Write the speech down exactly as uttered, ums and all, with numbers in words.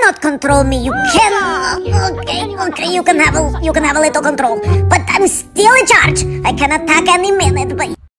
cannot control me. You can. Okay, okay, you can have a, you can have a little control, but I'm still in charge. I can attack any minute, but